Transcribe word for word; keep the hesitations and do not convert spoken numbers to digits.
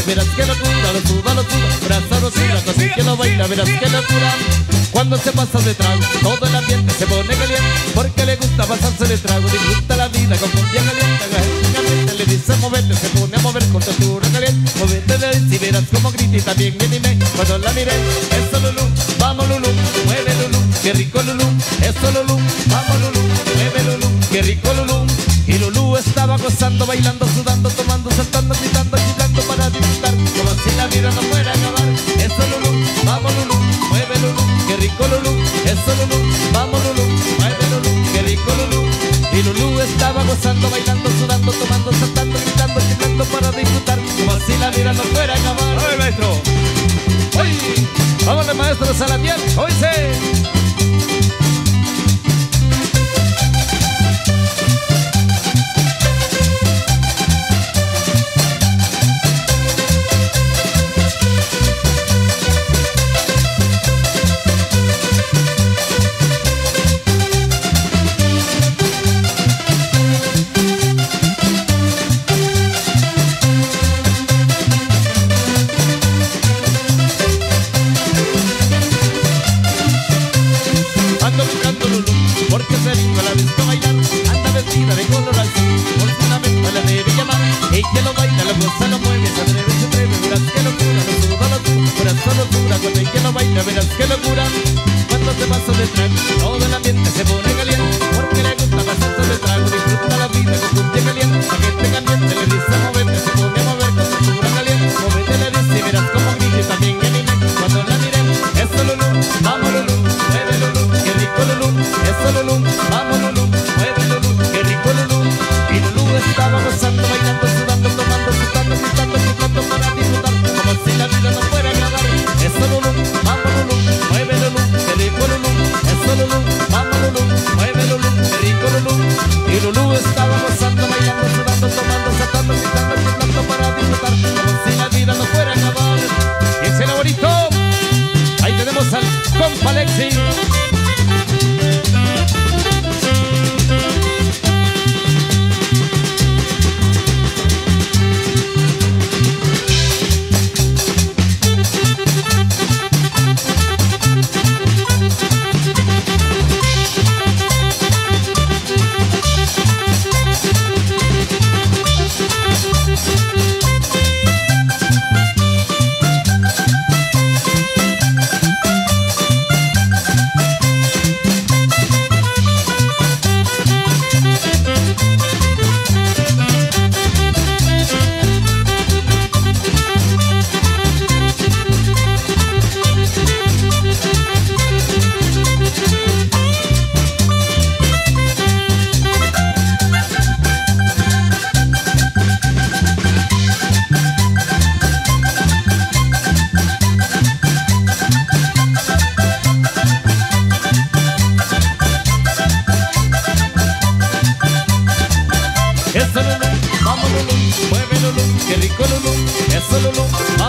verás que locura, lo suda, lo suda, brazo lo suda, así que lo baila, verás que locura. Cuando se pasa de trago, todo el ambiente se pone caliente, porque le gusta pasarse de trago, disfruta la vida con un día caliente. Caliente le dice movete, se pone a mover con tortura caliente, movete le dice y verás como grita y también me animé cuando la miré. Eso Lulú, vamos Lulú, mueve Lulú, qué rico Lulú, eso Lulú, vamos Lulú, mueve Lulú, qué rico Lulú. Y Lulú estaba gozando, bailando, sudando, tomando, saltando, gritando, gritando para disfrutar, como si la vida no fuera a acabar. Eso Lulú, vamos Lulú, mueve Lulú, qué rico Lulú, eso Lulú, vamos Lulú, mueve Lulú, qué rico Lulú. Y Lulú estaba gozando, bailando, sudando, tomando, saltando, gritando, gritando para disfrutar, como si la vida no fuera a acabar. ¡A ver, maestro! ¡Uy! ¡Vámonos, maestro Salatiel! ¡Hoy se! Porque se vino a la disco a bailar, anda vestida de color azul, por si una vez la debe llamar. Ella lo baila, lo goza, lo mueve, se atreve, se atreve, verás que locura, lo suda, lo suda, corazón lo suda, cuando ella lo baila, verás que locura. Cuando se pasa de trago, todo el ambiente se pone caliente, porque le gusta pasarse de trago, disfruta la vida con un día caliente. La gente caliente le dice movete, se pone a mover con tortura caliente, movete le dice y verás como grita y también anime cuando la miren. Eso Lulú, vamos Lulú, mueve Lulú, qué rico Lulú, eso Lulú, vamos Lulú, mueve Lulú, qué rico Lulú. Y Lulú estaba gozando, bailando, sudando, tomando, gritando, gritando, gritando para disfrutar, como si la vida no fuera a acabar. Eso Lulú, vamos Lulú, mueve Lulú, qué rico Lulú, eso Lulú, vamos Lulú, mueve Lulú, qué rico Lulú. Y Lulú estaba gozando, bailando, sudando, tomando, saltando, gritando, gritando para disfrutar, como si la vida no fuera a acabar. Y ese era bonito. Ahí tenemos al compa Alexi. Eso Lulú, vamos Lulú, mueve Lulú, qué rico Lulú, eso Lulú,